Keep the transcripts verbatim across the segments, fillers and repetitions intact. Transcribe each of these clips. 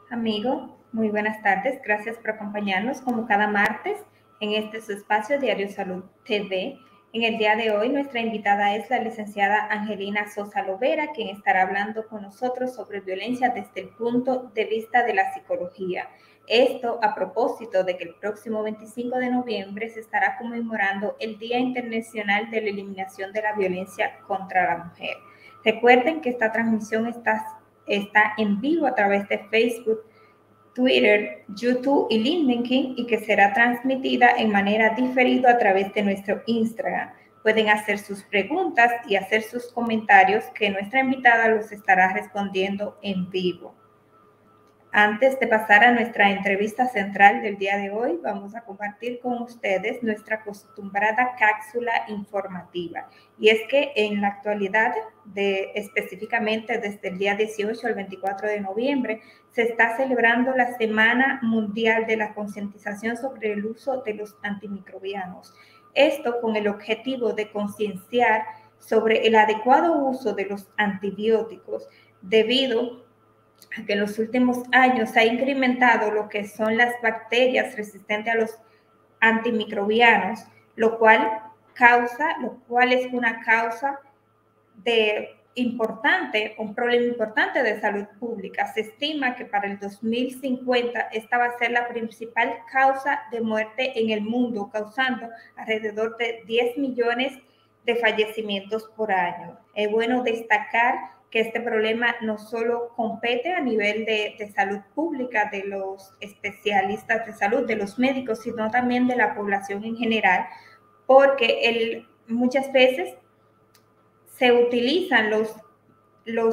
Amigo, muy buenas tardes. Gracias por acompañarnos como cada martes en este su espacio Diario Salud T V. En el día de hoy nuestra invitada es la licenciada Angelina Sosa Lovera, quien estará hablando con nosotros sobre violencia desde el punto de vista de la psicología. Esto a propósito de que el próximo veinticinco de noviembre se estará conmemorando el Día Internacional de la Eliminación de la Violencia contra la Mujer. Recuerden que esta transmisión está, está en vivo a través de Facebook, Twitter, YouTube y LinkedIn y que será transmitida en manera diferida a través de nuestro Instagram. Pueden hacer sus preguntas y hacer sus comentarios que nuestra invitada los estará respondiendo en vivo. Antes de pasar a nuestra entrevista central del día de hoy, vamos a compartir con ustedes nuestra acostumbrada cápsula informativa. Y es que en la actualidad, de, específicamente desde el día dieciocho al veinticuatro de noviembre, se está celebrando la Semana Mundial de la Concientización sobre el uso de los antimicrobianos. Esto con el objetivo de concienciar sobre el adecuado uso de los antibióticos debido a que en los últimos años se ha incrementado lo que son las bacterias resistentes a los antimicrobianos, lo cual causa, lo cual es una causa de importante, un problema importante de salud pública. Se estima que para el dos mil cincuenta esta va a ser la principal causa de muerte en el mundo, causando alrededor de diez millones de fallecimientos por año. Es bueno destacar que este problema no solo compete a nivel de, de salud pública, de los especialistas de salud, de los médicos, sino también de la población en general, porque el, muchas veces se utilizan los, los,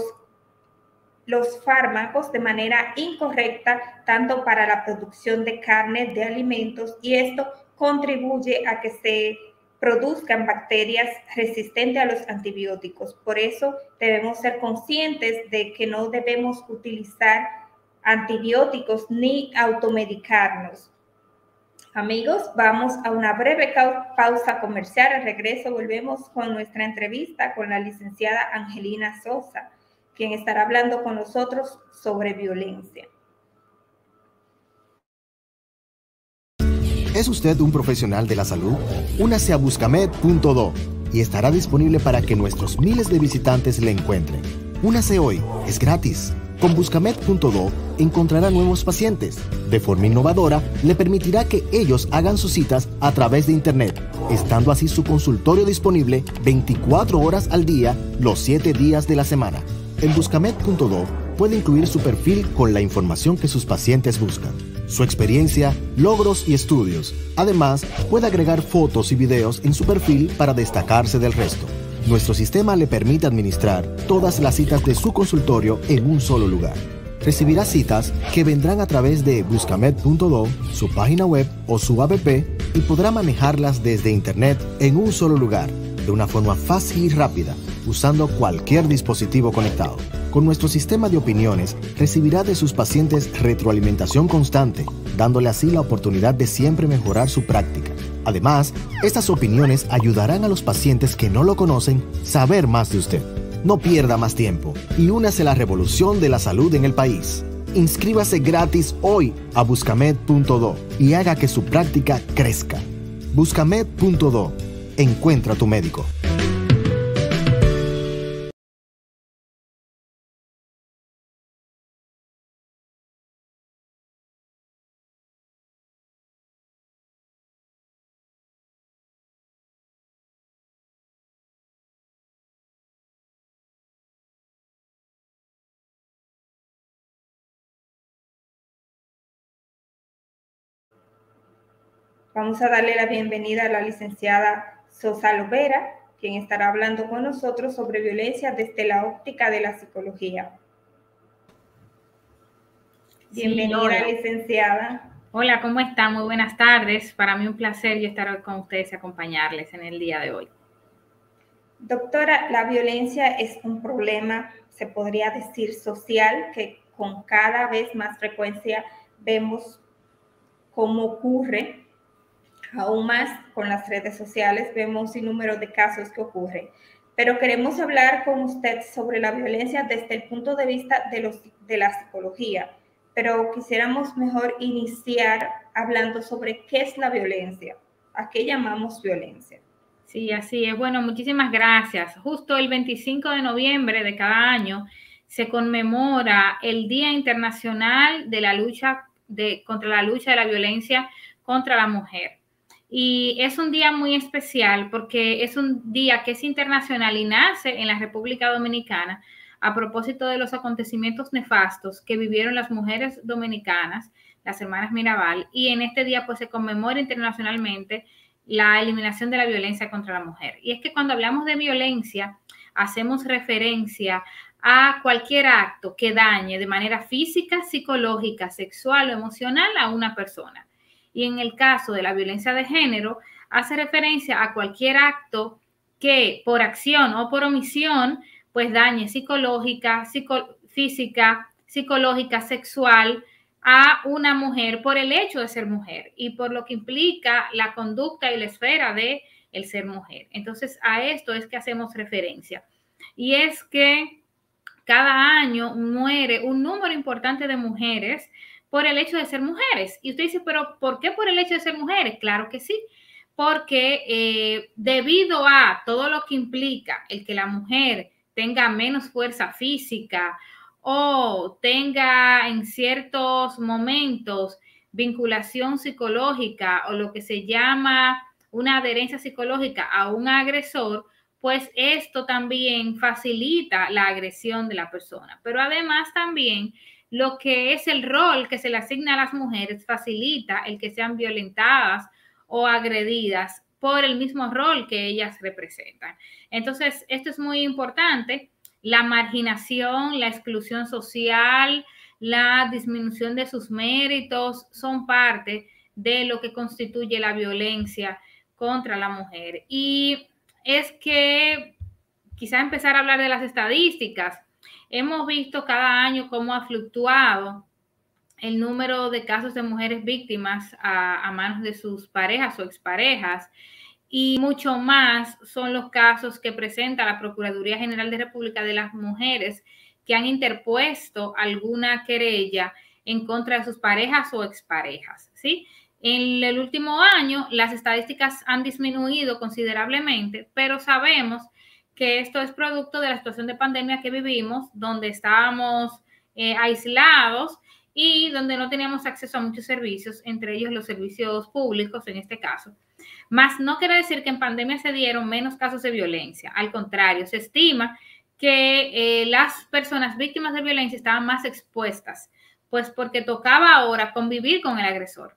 los fármacos de manera incorrecta, tanto para la producción de carne, de alimentos, y esto contribuye a que se produzcan bacterias resistentes a los antibióticos. Por eso debemos ser conscientes de que no debemos utilizar antibióticos ni automedicarnos. Amigos, vamos a una breve pausa comercial. Al regreso volvemos con nuestra entrevista con la licenciada Angelina Sosa, quien estará hablando con nosotros sobre violencia. ¿Es usted un profesional de la salud? Únase a Buscamed punto do y estará disponible para que nuestros miles de visitantes le encuentren. Únase hoy, es gratis. Con Buscamed punto do encontrará nuevos pacientes. De forma innovadora, le permitirá que ellos hagan sus citas a través de Internet, estando así su consultorio disponible veinticuatro horas al día, los siete días de la semana. En Buscamed punto do puede incluir su perfil con la información que sus pacientes buscan, su experiencia, logros y estudios. Además, puede agregar fotos y videos en su perfil para destacarse del resto. Nuestro sistema le permite administrar todas las citas de su consultorio en un solo lugar. Recibirá citas que vendrán a través de Buscamed punto do, su página web o su app y podrá manejarlas desde Internet en un solo lugar, de una forma fácil y rápida, usando cualquier dispositivo conectado. Con nuestro sistema de opiniones, recibirá de sus pacientes retroalimentación constante, dándole así la oportunidad de siempre mejorar su práctica. Además, estas opiniones ayudarán a los pacientes que no lo conocen a saber más de usted. No pierda más tiempo y únase a la revolución de la salud en el país. Inscríbase gratis hoy a Buscamed punto do y haga que su práctica crezca. Buscamed punto do. Encuentra a tu médico. Vamos a darle la bienvenida a la licenciada Sosa Lovera, quien estará hablando con nosotros sobre violencia desde la óptica de la psicología. Bienvenida, sí, licenciada. Hola, ¿cómo está? Muy buenas tardes. Para mí un placer yo estar con ustedes y acompañarles en el día de hoy. Doctora, la violencia es un problema, se podría decir, social, que con cada vez más frecuencia vemos cómo ocurre. Aún más con las redes sociales vemos un número de casos que ocurren. Pero queremos hablar con usted sobre la violencia desde el punto de vista de, los, de la psicología. pero quisiéramos mejor iniciar hablando sobre qué es la violencia, a qué llamamos violencia. Sí, así es. Bueno, muchísimas gracias. Justo el veinticinco de noviembre de cada año se conmemora el Día Internacional de la lucha de, contra la lucha de la violencia contra la mujer. Y es un día muy especial porque es un día que es internacional y nace en la República Dominicana a propósito de los acontecimientos nefastos que vivieron las mujeres dominicanas, las hermanas Mirabal, y en este día pues se conmemora internacionalmente la eliminación de la violencia contra la mujer. Y es que cuando hablamos de violencia, hacemos referencia a cualquier acto que dañe de manera física, psicológica, sexual o emocional a una persona. Y en el caso de la violencia de género, hace referencia a cualquier acto que por acción o por omisión, pues dañe psicológica, psico, física, psicológica, sexual a una mujer por el hecho de ser mujer y por lo que implica la conducta y la esfera de el ser mujer. Entonces, a esto es que hacemos referencia. Y es que cada año muere un número importante de mujeres por el hecho de ser mujeres. Y usted dice, pero ¿por qué por el hecho de ser mujeres? Claro que sí, porque eh, debido a todo lo que implica el que la mujer tenga menos fuerza física o tenga en ciertos momentos vinculación psicológica o lo que se llama una adherencia psicológica a un agresor, pues esto también facilita la agresión de la persona. Pero además también lo que es el rol que se le asigna a las mujeres facilita el que sean violentadas o agredidas por el mismo rol que ellas representan. Entonces, esto es muy importante. La marginación, la exclusión social, la disminución de sus méritos son parte de lo que constituye la violencia contra la mujer. Y es que quizá empezar a hablar de las estadísticas. Hemos visto cada año cómo ha fluctuado el número de casos de mujeres víctimas a, a manos de sus parejas o exparejas, y mucho más son los casos que presenta la Procuraduría General de República de las mujeres que han interpuesto alguna querella en contra de sus parejas o exparejas, ¿sí? En el último año las estadísticas han disminuido considerablemente, pero sabemos que esto es producto de la situación de pandemia que vivimos, donde estábamos eh, aislados y donde no teníamos acceso a muchos servicios, entre ellos los servicios públicos en este caso. Más no quiere decir que en pandemia se dieron menos casos de violencia. Al contrario, se estima que eh, las personas víctimas de violencia estaban más expuestas, pues porque tocaba ahora convivir con el agresor.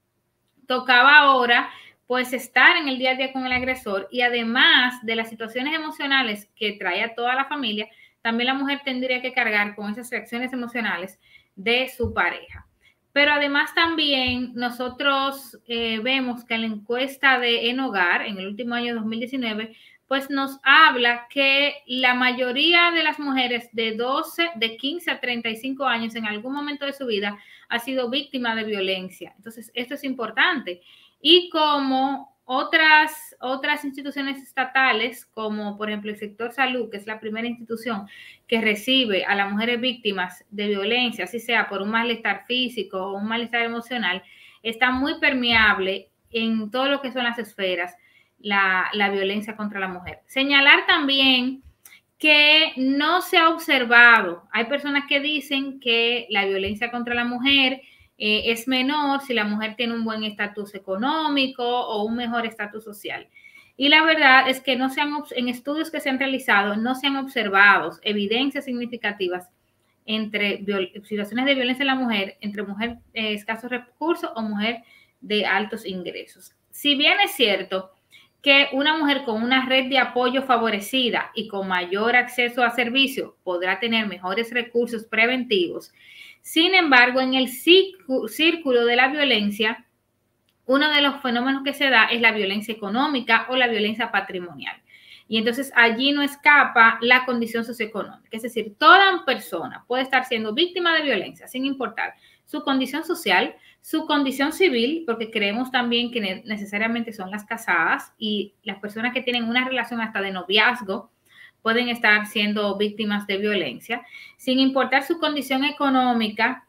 Tocaba ahora pues estar en el día a día con el agresor, y además de las situaciones emocionales que trae a toda la familia, también la mujer tendría que cargar con esas reacciones emocionales de su pareja. Pero además también nosotros eh, vemos que la encuesta de En Hogar en el último año dos mil diecinueve pues nos habla que la mayoría de las mujeres de doce, de quince a treinta y cinco años en algún momento de su vida ha sido víctima de violencia. Entonces, esto es importante. Y como otras, otras instituciones estatales, como por ejemplo el sector salud, que es la primera institución que recibe a las mujeres víctimas de violencia, así sea por un malestar físico o un malestar emocional, está muy permeable en todo lo que son las esferas, la, la violencia contra la mujer. Señalar también que no se ha observado, hay personas que dicen que la violencia contra la mujer Eh, es menor si la mujer tiene un buen estatus económico o un mejor estatus social. Y la verdad es que no se han, en estudios que se han realizado no se han observado evidencias significativas entre situaciones de violencia en la mujer, entre mujer de escasos recursos o mujer de altos ingresos. Si bien es cierto que una mujer con una red de apoyo favorecida y con mayor acceso a servicios podrá tener mejores recursos preventivos, sin embargo, en el círculo de la violencia, uno de los fenómenos que se da es la violencia económica o la violencia patrimonial. Y entonces allí no escapa la condición socioeconómica. Es decir, toda persona puede estar siendo víctima de violencia sin importar su condición social, su condición civil, porque creemos también que necesariamente son las casadas y las personas que tienen una relación hasta de noviazgo pueden estar siendo víctimas de violencia, sin importar su condición económica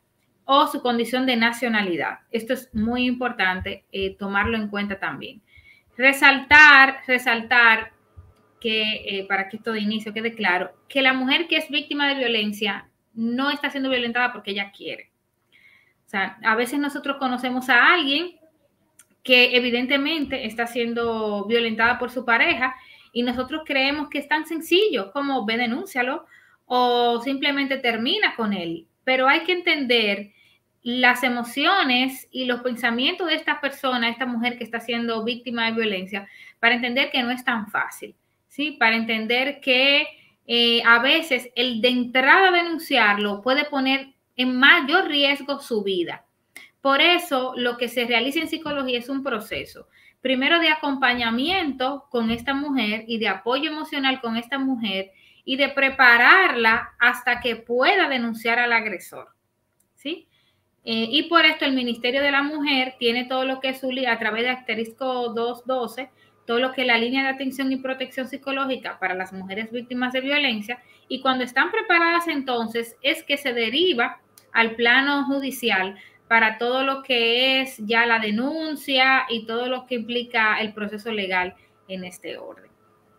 o su condición de nacionalidad. Esto es muy importante eh, tomarlo en cuenta también. Resaltar, resaltar que, eh, para que esto de inicio quede claro, que la mujer que es víctima de violencia no está siendo violentada porque ella quiere. O sea, a veces nosotros conocemos a alguien que evidentemente está siendo violentada por su pareja y nosotros creemos que es tan sencillo como ve, denúncialo o simplemente termina con él. Pero hay que entender las emociones y los pensamientos de esta persona, esta mujer que está siendo víctima de violencia, para entender que no es tan fácil, ¿sí? Para entender que eh, a veces el de entrada denunciarlo puede poner en mayor riesgo su vida. Por eso, lo que se realiza en psicología es un proceso, primero de acompañamiento con esta mujer y de apoyo emocional con esta mujer y de prepararla hasta que pueda denunciar al agresor, ¿sí? Eh, y por esto el Ministerio de la Mujer tiene todo lo que es su, a través de asterisco doscientos doce, todo lo que es la línea de atención y protección psicológica para las mujeres víctimas de violencia, y cuando están preparadas entonces es que se deriva al plano judicial para todo lo que es ya la denuncia y todo lo que implica el proceso legal en este orden.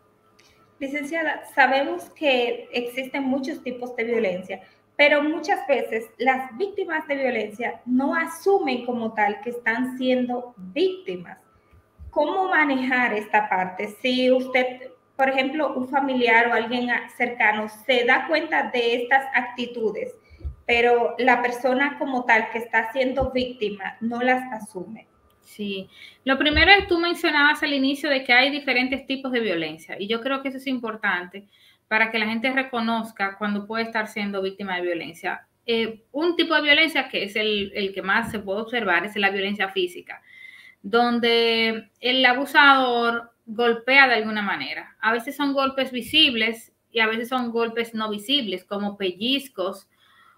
Licenciada, sabemos que existen muchos tipos de violencia, pero muchas veces las víctimas de violencia no asumen como tal que están siendo víctimas. ¿Cómo manejar esta parte? Si usted, por ejemplo, un familiar o alguien cercano se da cuenta de estas actitudes, pero la persona como tal que está siendo víctima no las asume. Sí, lo primero es, tú mencionabas al inicio de que hay diferentes tipos de violencia y yo creo que eso es importante para que la gente reconozca cuando puede estar siendo víctima de violencia. Eh, un tipo de violencia que es el, el que más se puede observar es la violencia física, donde el abusador golpea de alguna manera. A veces son golpes visibles y a veces son golpes no visibles, como pellizcos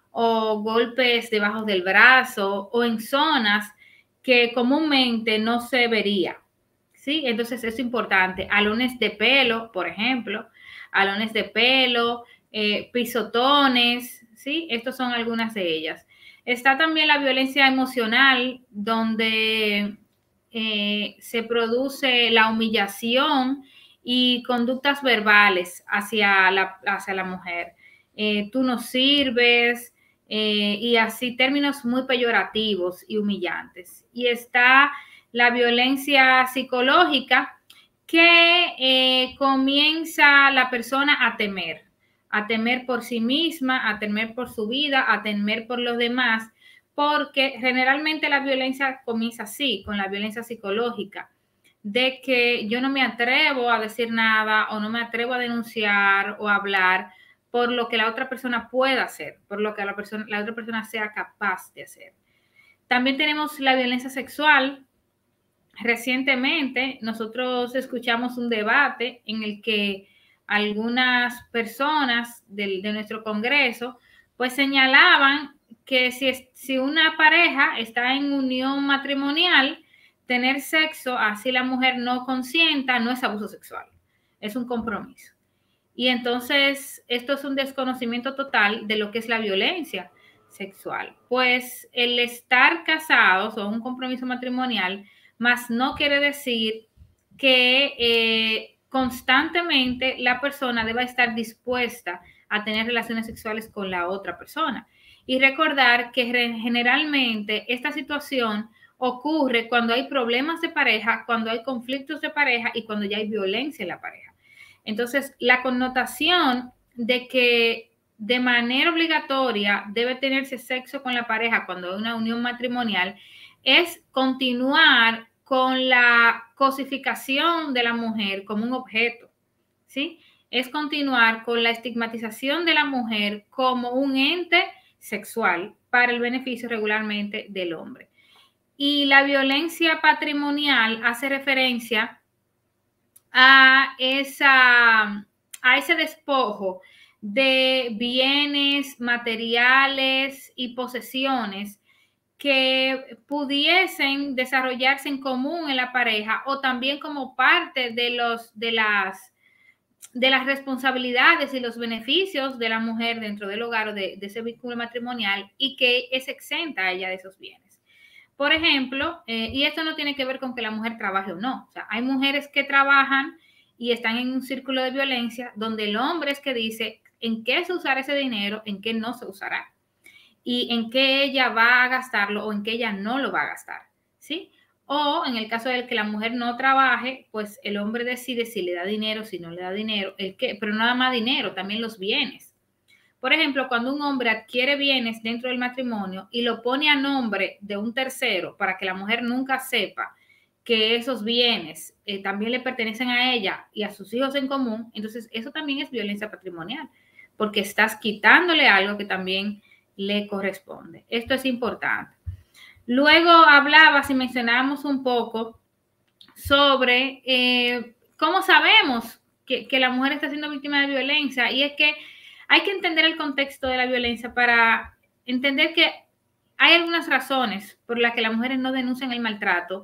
o golpes debajo del brazo o en zonas que comúnmente no se vería, ¿sí? Entonces es importante. Alones de pelo, por ejemplo, alones de pelo, eh, pisotones, ¿sí? Estas son algunas de ellas. Está también la violencia emocional, donde eh, se produce la humillación y conductas verbales hacia la, hacia la mujer. Eh, tú no sirves, eh, y así términos muy peyorativos y humillantes. Y está la violencia psicológica, que eh, comienza la persona a temer, a temer por sí misma, a temer por su vida, a temer por los demás, porque generalmente la violencia comienza así, con la violencia psicológica, de que yo no me atrevo a decir nada o no me atrevo a denunciar o a hablar por lo que la otra persona pueda hacer, por lo que la, persona, la otra persona sea capaz de hacer. También tenemos la violencia sexual. Recientemente nosotros escuchamos un debate en el que algunas personas de, de nuestro Congreso pues señalaban que si, si una pareja está en unión matrimonial, tener sexo, así la mujer no consienta, no es abuso sexual, es un compromiso. Y entonces esto es un desconocimiento total de lo que es la violencia sexual. Pues el estar casados o un compromiso matrimonial, más no quiere decir que eh, constantemente la persona deba estar dispuesta a tener relaciones sexuales con la otra persona. Y recordar que generalmente esta situación ocurre cuando hay problemas de pareja, cuando hay conflictos de pareja y cuando ya hay violencia en la pareja. Entonces, la connotación de que de manera obligatoria debe tenerse sexo con la pareja cuando hay una unión matrimonial es continuar con la cosificación de la mujer como un objeto, ¿sí? Es continuar con la estigmatización de la mujer como un ente sexual para el beneficio regularmente del hombre. Y la violencia patrimonial hace referencia a, esa, a ese despojo de bienes materiales y posesiones que pudiesen desarrollarse en común en la pareja o también como parte de, los, de las de las responsabilidades y los beneficios de la mujer dentro del hogar o de, de ese vínculo matrimonial y que es exenta a ella de esos bienes. Por ejemplo, eh, y esto no tiene que ver con que la mujer trabaje o no. O sea, hay mujeres que trabajan y están en un círculo de violencia donde el hombre es que dice en qué se usará ese dinero, en qué no se usará y en qué ella va a gastarlo o en qué ella no lo va a gastar, ¿sí? O en el caso de que la mujer no trabaje, pues el hombre decide si le da dinero, si no le da dinero, el qué, pero nada más dinero, también los bienes. Por ejemplo, cuando un hombre adquiere bienes dentro del matrimonio y lo pone a nombre de un tercero para que la mujer nunca sepa que esos bienes eh, también le pertenecen a ella y a sus hijos en común, entonces eso también es violencia patrimonial, porque estás quitándole algo que también le corresponde. Esto es importante. Luego hablabas y mencionábamos un poco sobre eh, cómo sabemos que, que la mujer está siendo víctima de violencia, y es que hay que entender el contexto de la violencia para entender que hay algunas razones por las que las mujeres no denuncian el maltrato,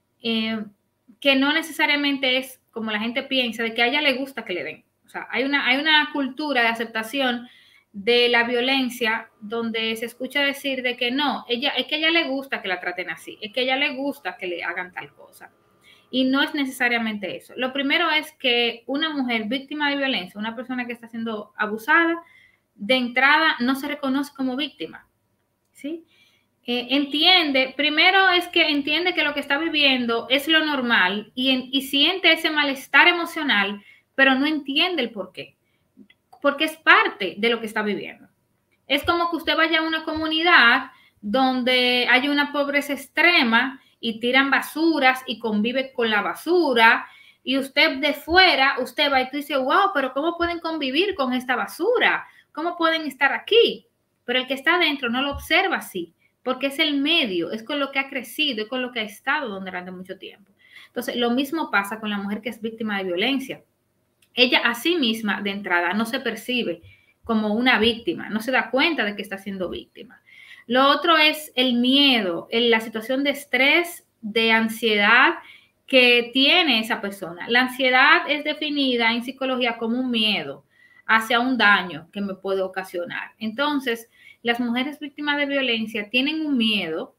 eh, que no necesariamente es como la gente piensa, de que a ella le gusta que le den. O sea, hay una, hay una cultura de aceptación de la violencia donde se escucha decir de que no, ella, es que a ella le gusta que la traten así, es que a ella le gusta que le hagan tal cosa. Y no es necesariamente eso. Lo primero es que una mujer víctima de violencia, una persona que está siendo abusada, de entrada no se reconoce como víctima, ¿sí? Eh, entiende, primero es que entiende que lo que está viviendo es lo normal y, en, y siente ese malestar emocional, pero no entiende el por qué, porque es parte de lo que está viviendo. Es como que usted vaya a una comunidad donde hay una pobreza extrema y tiran basuras y convive con la basura, y usted de fuera, usted va y tú dice, wow, pero ¿cómo pueden convivir con esta basura? ¿Cómo pueden estar aquí? Pero el que está adentro no lo observa así, porque es el medio, es con lo que ha crecido, es con lo que ha estado durante mucho tiempo. Entonces, lo mismo pasa con la mujer que es víctima de violencia. Ella a sí misma, de entrada, no se percibe como una víctima, no se da cuenta de que está siendo víctima. Lo otro es el miedo, la situación de estrés, de ansiedad que tiene esa persona. La ansiedad es definida en psicología como un miedo hacia un daño que me puede ocasionar. Entonces, las mujeres víctimas de violencia tienen un miedo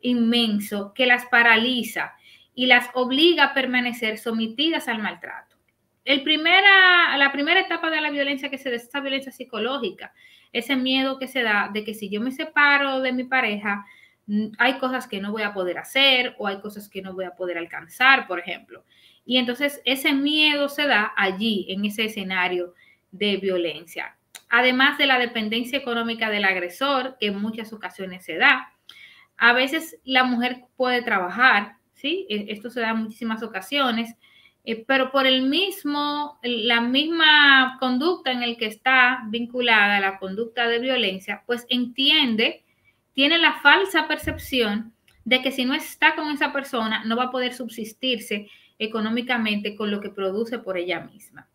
inmenso que las paraliza y las obliga a permanecer sometidas al maltrato. El primera, la primera etapa de la violencia que se da es esa violencia psicológica, ese miedo que se da de que si yo me separo de mi pareja, hay cosas que no voy a poder hacer o hay cosas que no voy a poder alcanzar, por ejemplo. Y entonces ese miedo se da allí, en ese escenario de violencia. Además de la dependencia económica del agresor, que en muchas ocasiones se da. A veces la mujer puede trabajar, ¿sí? Esto se da en muchísimas ocasiones, eh, pero por el mismo, la misma conducta en el que está vinculada la conducta de violencia, pues entiende, tiene la falsa percepción de que si no está con esa persona, no va a poder subsistirse económicamente con lo que produce por ella misma.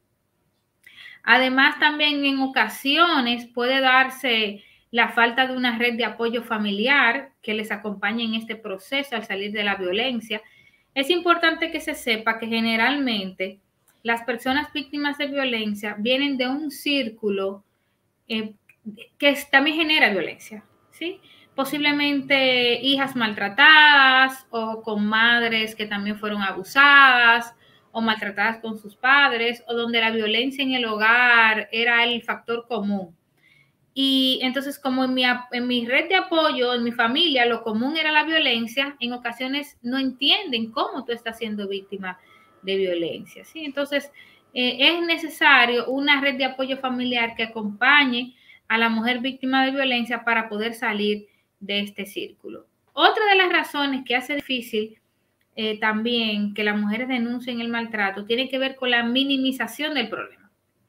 Además, también en ocasiones puede darse la falta de una red de apoyo familiar que les acompañe en este proceso al salir de la violencia. Es importante que se sepa que generalmente las personas víctimas de violencia vienen de un círculo eh, que también genera violencia, ¿sí? Posiblemente hijas maltratadas o con madres que también fueron abusadas o maltratadas con sus padres, o donde la violencia en el hogar era el factor común. Y entonces, como en mi, en mi red de apoyo, en mi familia, lo común era la violencia, en ocasiones no entienden cómo tú estás siendo víctima de violencia, ¿sí? Entonces, eh, es necesario una red de apoyo familiar que acompañe a la mujer víctima de violencia para poder salir de este círculo. Otra de las razones que hace difícil eh, también que las mujeres denuncien el maltrato tiene que ver con la minimización del problema.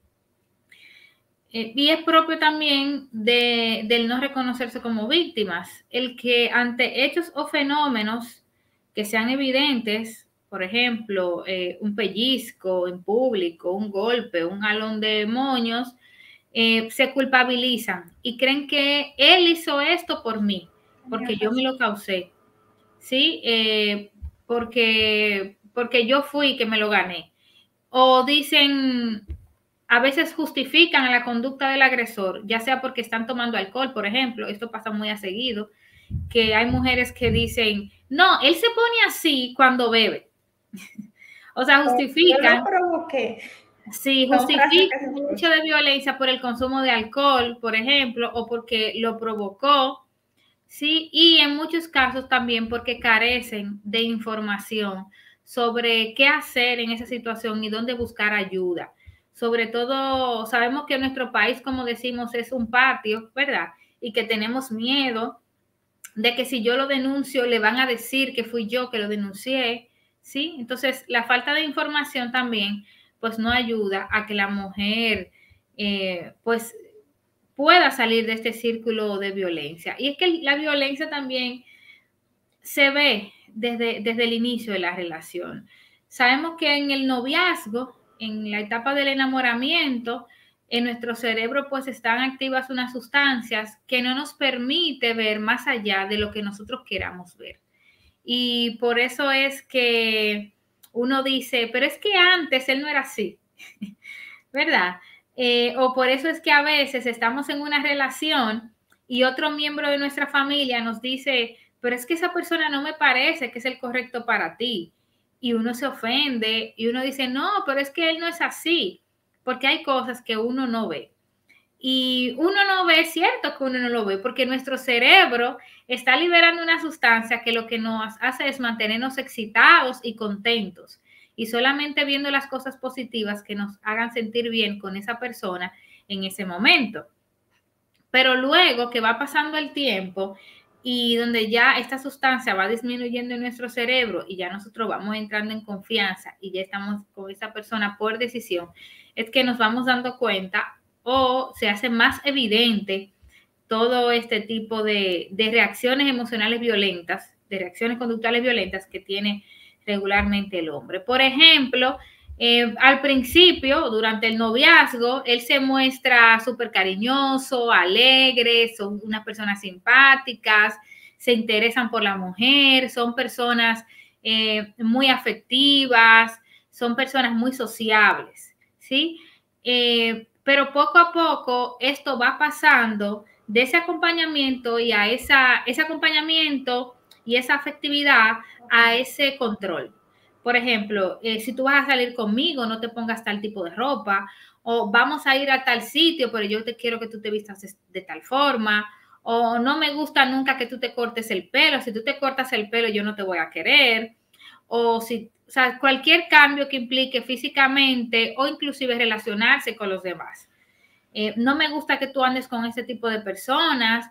Eh, y es propio también de, del no reconocerse como víctimas, el que ante hechos o fenómenos que sean evidentes, por ejemplo, eh, un pellizco en público, un golpe, un jalón de moños, eh, se culpabilizan y creen que él hizo esto por mí, porque yo me lo causé, ¿sí? Eh, porque, porque yo fui que me lo gané. O dicen, a veces justifican la conducta del agresor, ya sea porque están tomando alcohol, por ejemplo. Esto pasa muy a seguido, que hay mujeres que dicen, no, él se pone así cuando bebe. O sea, justifican. Yo lo provoqué. Sí, justifican el hecho de violencia por el consumo de alcohol, por ejemplo, o porque lo provocó, ¿sí? Y en muchos casos también porque carecen de información sobre qué hacer en esa situación y dónde buscar ayuda. Sobre todo, sabemos que nuestro país, como decimos, es un patio, ¿verdad? Y que tenemos miedo de que si yo lo denuncio, le van a decir que fui yo que lo denuncié, ¿sí? Entonces, la falta de información también, pues no ayuda a que la mujer, eh, pues, pueda salir de este círculo de violencia. Y es que la violencia también se ve desde, desde el inicio de la relación. Sabemos que en el noviazgo, en la etapa del enamoramiento, en nuestro cerebro pues están activas unas sustancias que no nos permite ver más allá de lo que nosotros queramos ver. Y por eso es que uno dice, pero es que antes él no era así, ¿verdad? Eh, o por eso es que a veces estamos en una relación y otro miembro de nuestra familia nos dice, pero es que esa persona no me parece que es el correcto para ti. Y uno se ofende y uno dice, no, pero es que él no es así, porque hay cosas que uno no ve. Y uno no ve, es cierto que uno no lo ve, porque nuestro cerebro está liberando una sustancia que lo que nos hace es mantenernos excitados y contentos. Y solamente viendo las cosas positivas que nos hagan sentir bien con esa persona en ese momento. Pero luego que va pasando el tiempo y donde ya esta sustancia va disminuyendo en nuestro cerebro y ya nosotros vamos entrando en confianza y ya estamos con esa persona por decisión, es que nos vamos dando cuenta o se hace más evidente todo este tipo de, de reacciones emocionales violentas, de reacciones conductuales violentas que tiene regularmente el hombre. Por ejemplo, eh, al principio, durante el noviazgo, él se muestra súper cariñoso, alegre, son unas personas simpáticas, se interesan por la mujer, son personas eh, muy afectivas, son personas muy sociables, ¿sí? Eh, pero poco a poco esto va pasando de ese acompañamiento y a esa, ese acompañamiento y esa afectividad a ese control. Por ejemplo, eh, si tú vas a salir conmigo, no te pongas tal tipo de ropa, o vamos a ir a tal sitio, pero yo te quiero que tú te vistas de, de tal forma, o no me gusta nunca que tú te cortes el pelo, si tú te cortas el pelo yo no te voy a querer, o si, o sea, cualquier cambio que implique físicamente o inclusive relacionarse con los demás. Eh, no me gusta que tú andes con ese tipo de personas,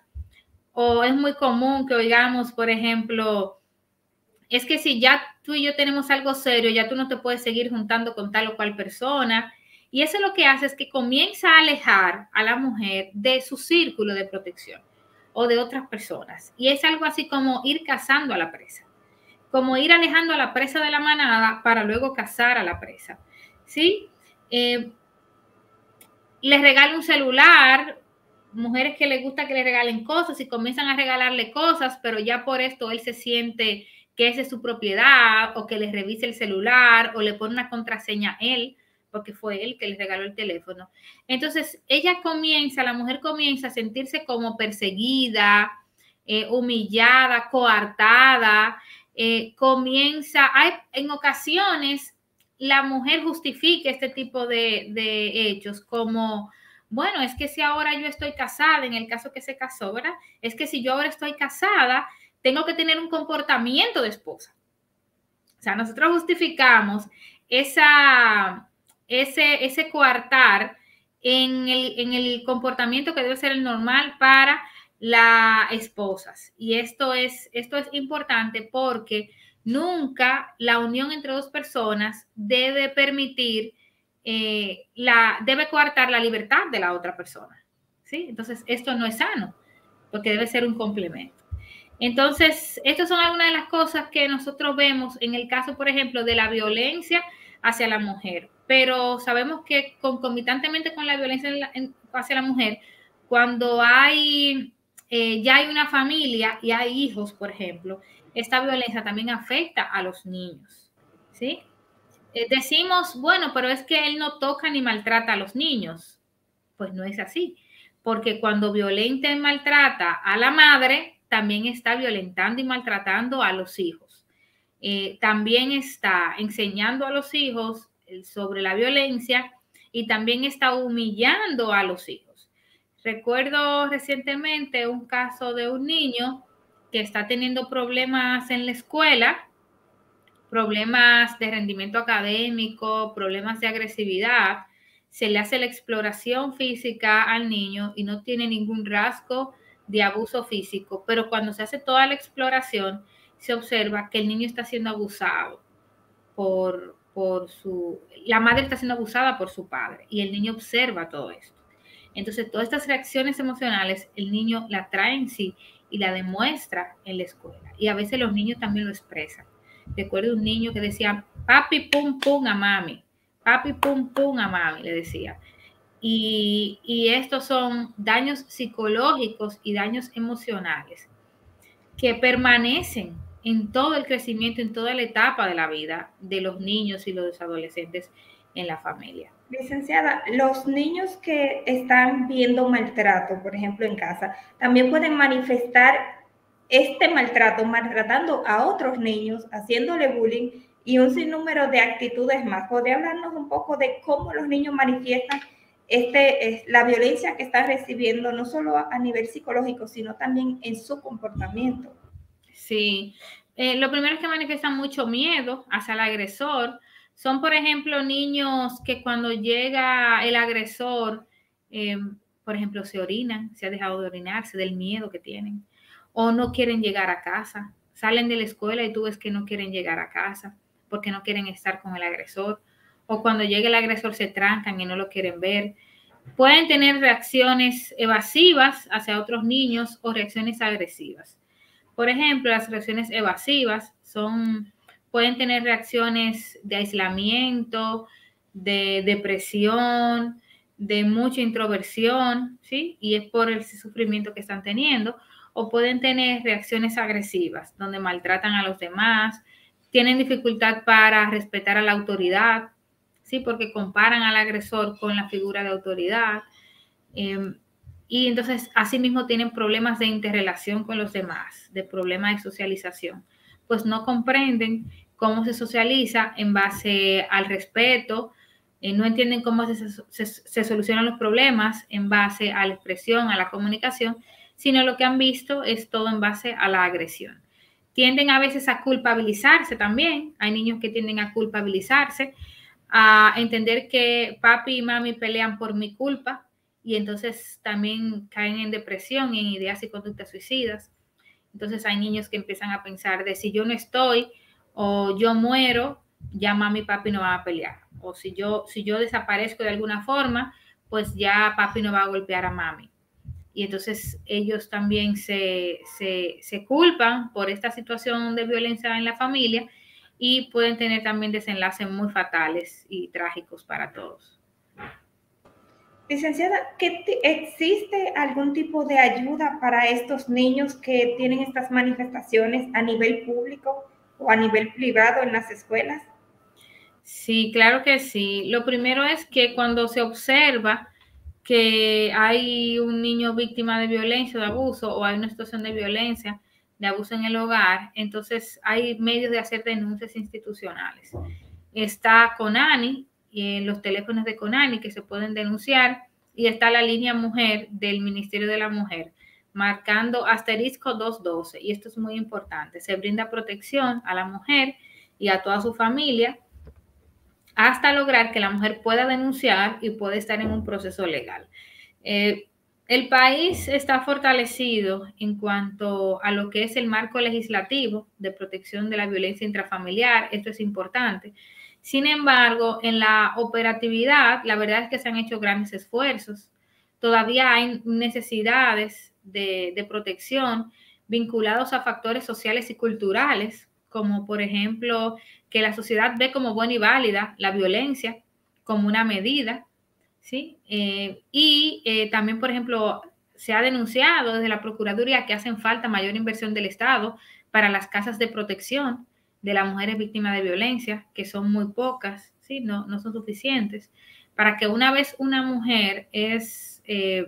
o es muy común que oigamos, por ejemplo, es que si ya tú y yo tenemos algo serio, ya tú no te puedes seguir juntando con tal o cual persona. Y eso lo que hace es que comienza a alejar a la mujer de su círculo de protección o de otras personas. Y es algo así como ir cazando a la presa, como ir alejando a la presa de la manada para luego cazar a la presa. ¿Sí? Eh, les regala un celular, mujeres que les gusta que le regalen cosas y comienzan a regalarle cosas, pero ya por esto él se siente que esa es su propiedad, o que le revise el celular, o le pone una contraseña a él, porque fue él que le regaló el teléfono. Entonces, ella comienza, la mujer comienza a sentirse como perseguida, eh, humillada, coartada, eh, comienza, hay, en ocasiones, la mujer justifica este tipo de, de hechos como, bueno, es que si ahora yo estoy casada, en el caso que se casó, ¿verdad? Es que si yo ahora estoy casada, tengo que tener un comportamiento de esposa. O sea, nosotros justificamos esa, ese, ese coartar en el, en el comportamiento que debe ser el normal para las esposas. Y esto es, esto es importante porque nunca la unión entre dos personas debe permitir, eh, la, debe coartar la libertad de la otra persona. ¿Sí? Entonces, esto no es sano porque debe ser un complemento. Entonces, estas son algunas de las cosas que nosotros vemos en el caso, por ejemplo, de la violencia hacia la mujer. Pero sabemos que concomitantemente con la violencia hacia la mujer, cuando hay, eh, ya hay una familia y hay hijos, por ejemplo, esta violencia también afecta a los niños, ¿sí? Eh, decimos, bueno, pero es que él no toca ni maltrata a los niños. Pues no es así, porque cuando violenta y maltrata a la madre, también está violentando y maltratando a los hijos. Eh, también está enseñando a los hijos sobre la violencia y también está humillando a los hijos. Recuerdo recientemente un caso de un niño que está teniendo problemas en la escuela, problemas de rendimiento académico, problemas de agresividad. Se le hace la exploración física al niño y no tiene ningún rasgo de abuso físico, pero cuando se hace toda la exploración, se observa que el niño está siendo abusado por, por su... La madre está siendo abusada por su padre y el niño observa todo esto. Entonces, todas estas reacciones emocionales, el niño la trae en sí y la demuestra en la escuela. Y a veces los niños también lo expresan. Recuerdo un niño que decía, papi, pum, pum a mami. Papi, pum, pum a mami, le decía. Y, y estos son daños psicológicos y daños emocionales que permanecen en todo el crecimiento, en toda la etapa de la vida de los niños y los adolescentes en la familia. Licenciada, los niños que están viendo maltrato, por ejemplo, en casa, también pueden manifestar este maltrato, maltratando a otros niños, haciéndole bullying y un sinnúmero de actitudes más. ¿Podría hablarnos un poco de cómo los niños manifiestan este, la violencia que están recibiendo, no solo a nivel psicológico, sino también en su comportamiento? Sí, eh, lo primero es que manifiestan mucho miedo hacia el agresor. Son, por ejemplo, niños que cuando llega el agresor, eh, por ejemplo, se orinan, se ha dejado de orinarse del miedo que tienen, o no quieren llegar a casa, salen de la escuela y tú ves que no quieren llegar a casa porque no quieren estar con el agresor, o cuando llega el agresor se trancan y no lo quieren ver. Pueden tener reacciones evasivas hacia otros niños o reacciones agresivas. Por ejemplo, las reacciones evasivas son, pueden tener reacciones de aislamiento, de depresión, de mucha introversión, ¿sí? Y es por el sufrimiento que están teniendo. O pueden tener reacciones agresivas, donde maltratan a los demás, tienen dificultad para respetar a la autoridad, ¿sí? Porque comparan al agresor con la figura de autoridad. Eh, Y entonces, asimismo, tienen problemas de interrelación con los demás, de problemas de socialización. Pues no comprenden cómo se socializa en base al respeto, eh, no entienden cómo se, se, se solucionan los problemas en base a la expresión, a la comunicación, sino lo que han visto es todo en base a la agresión. Tienden a veces a culpabilizarse también. Hay niños que tienden a culpabilizarse, a entender que papi y mami pelean por mi culpa, y entonces también caen en depresión y en ideas y conductas suicidas. Entonces hay niños que empiezan a pensar de si yo no estoy o yo muero, ya mami y papi no van a pelear. O si yo, si yo desaparezco de alguna forma, pues ya papi no va a golpear a mami. Y entonces ellos también se, se, se culpan por esta situación de violencia en la familia y pueden tener también desenlaces muy fatales y trágicos para todos. Licenciada, ¿existe algún tipo de ayuda para estos niños que tienen estas manifestaciones a nivel público o a nivel privado en las escuelas? Sí, claro que sí. Lo primero es que cuando se observa que hay un niño víctima de violencia, de abuso, o hay una situación de violencia, de abuso en el hogar, entonces hay medios de hacer denuncias institucionales. Está CONANI, y en los teléfonos de CONANI que se pueden denunciar, y está la línea mujer del Ministerio de la Mujer, marcando asterisco doscientos doce, y esto es muy importante. Se brinda protección a la mujer y a toda su familia hasta lograr que la mujer pueda denunciar y pueda estar en un proceso legal. Eh, el país está fortalecido en cuanto a lo que es el marco legislativo de protección de la violencia intrafamiliar. Esto es importante. Sin embargo, en la operatividad, la verdad es que se han hecho grandes esfuerzos. Todavía hay necesidades de, de protección vinculados a factores sociales y culturales, como por ejemplo que la sociedad ve como buena y válida la violencia como una medida, ¿sí? Eh, y eh, también, por ejemplo, se ha denunciado desde la Procuraduría que hacen falta mayor inversión del Estado para las casas de protección de las mujeres víctimas de violencia, que son muy pocas, ¿sí? no, no son suficientes, para que una vez una mujer es, eh,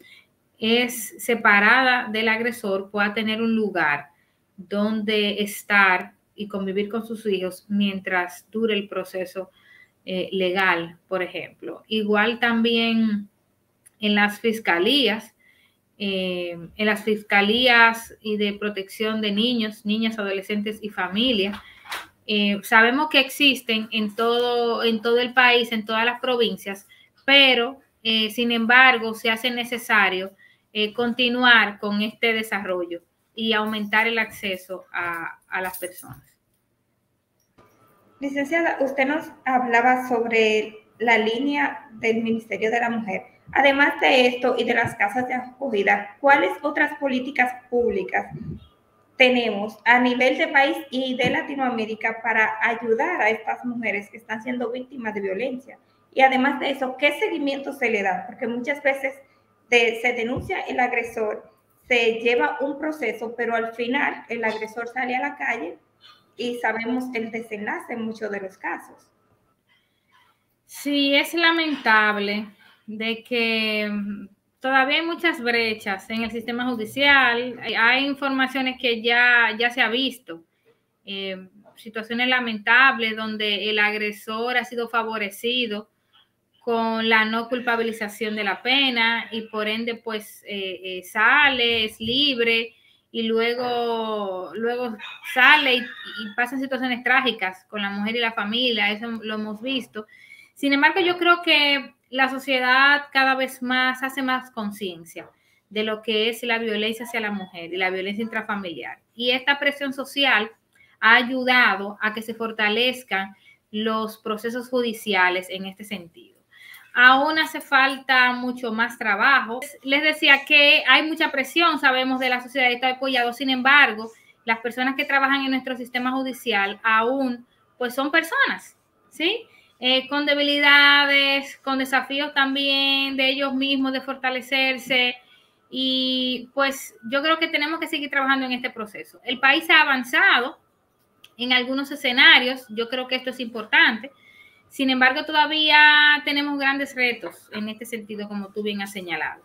es separada del agresor, pueda tener un lugar donde estar y convivir con sus hijos mientras dure el proceso eh, legal, por ejemplo. Igual también en las fiscalías, eh, en las fiscalías y de protección de niños, niñas, adolescentes y familias. Eh, sabemos que existen en todo, en todo el país, en todas las provincias, pero eh, sin embargo se hace necesario eh, continuar con este desarrollo y aumentar el acceso a, a las personas. Licenciada, usted nos hablaba sobre la línea del Ministerio de la Mujer. Además de esto y de las casas de acogida, ¿cuáles otras políticas públicas tenemos a nivel de país y de Latinoamérica para ayudar a estas mujeres que están siendo víctimas de violencia? Y además de eso, ¿qué seguimiento se le da? Porque muchas veces de, se denuncia el agresor, se lleva un proceso, pero al final el agresor sale a la calle y sabemos el desenlace en muchos de los casos. Sí, es lamentable de que todavía hay muchas brechas en el sistema judicial. Hay informaciones que ya, ya se ha visto, eh, situaciones lamentables donde el agresor ha sido favorecido con la no culpabilización de la pena y por ende pues eh, eh, sale, es libre y luego, luego sale y, y pasan situaciones trágicas con la mujer y la familia, eso lo hemos visto. Sin embargo, yo creo que la sociedad cada vez más hace más conciencia de lo que es la violencia hacia la mujer y la violencia intrafamiliar. Y esta presión social ha ayudado a que se fortalezcan los procesos judiciales en este sentido. Aún hace falta mucho más trabajo. Les decía que hay mucha presión, sabemos, de la sociedad, está apoyado. Sin embargo, las personas que trabajan en nuestro sistema judicial aún, pues son personas, ¿sí? Eh, con debilidades, con desafíos también de ellos mismos, de fortalecerse. Y pues yo creo que tenemos que seguir trabajando en este proceso. El país ha avanzado en algunos escenarios, yo creo que esto es importante. Sin embargo, todavía tenemos grandes retos en este sentido, como tú bien has señalado.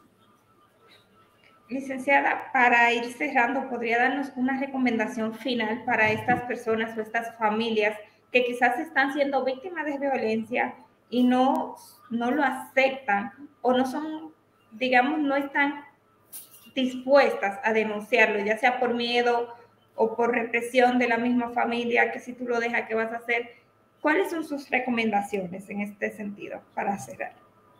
Licenciada, para ir cerrando, ¿podría darnos una recomendación final para estas personas o estas familias que quizás están siendo víctimas de violencia y no, no lo aceptan o no son, digamos, no están dispuestas a denunciarlo, ya sea por miedo o por represión de la misma familia, que si tú lo dejas, ¿qué vas a hacer? ¿Cuáles son sus recomendaciones en este sentido para cerrar?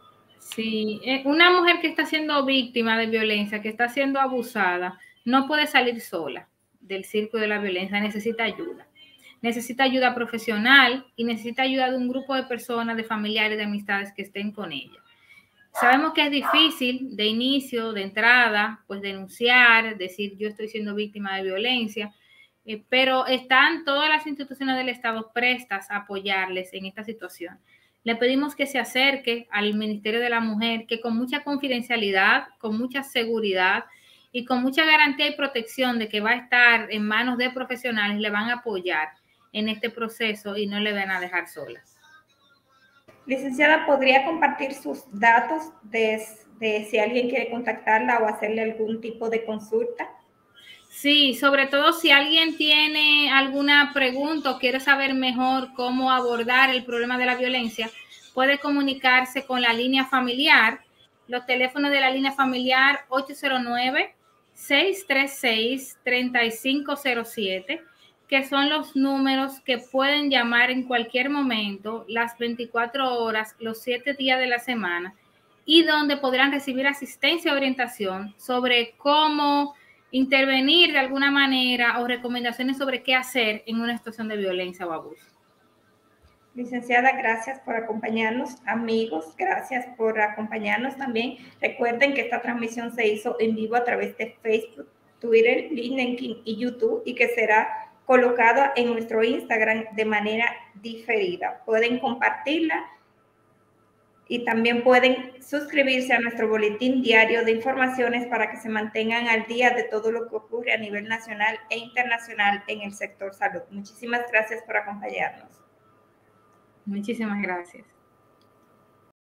Sí, una mujer que está siendo víctima de violencia, que está siendo abusada, no puede salir sola del círculo de la violencia, necesita ayuda. Necesita ayuda profesional y necesita ayuda de un grupo de personas, de familiares, de amistades que estén con ella. Sabemos que es difícil de inicio, de entrada, pues denunciar, decir yo estoy siendo víctima de violencia, eh, pero están todas las instituciones del Estado prestas a apoyarles en esta situación. Le pedimos que se acerque al Ministerio de la Mujer, que con mucha confidencialidad, con mucha seguridad y con mucha garantía y protección de que va a estar en manos de profesionales, le van a apoyar en este proceso y no le van a dejar solas. Licenciada, ¿podría compartir sus datos de, de si alguien quiere contactarla o hacerle algún tipo de consulta? Sí, sobre todo si alguien tiene alguna pregunta o quiere saber mejor cómo abordar el problema de la violencia, puede comunicarse con la línea familiar. Los teléfonos de la línea familiar ocho cero nueve, seis tres seis, tres cinco cero siete, que son los números que pueden llamar en cualquier momento, las veinticuatro horas, los siete días de la semana, y donde podrán recibir asistencia y orientación sobre cómo intervenir de alguna manera o recomendaciones sobre qué hacer en una situación de violencia o abuso. Licenciada, gracias por acompañarnos. Amigos, gracias por acompañarnos también. Recuerden que esta transmisión se hizo en vivo a través de Facebook, Twitter, LinkedIn y YouTube y que será colocada en nuestro Instagram de manera diferida. Pueden compartirla Y también pueden suscribirse a nuestro boletín diario de informaciones para que se mantengan al día de todo lo que ocurre a nivel nacional e internacional en el sector salud. Muchísimas gracias por acompañarnos. Muchísimas gracias.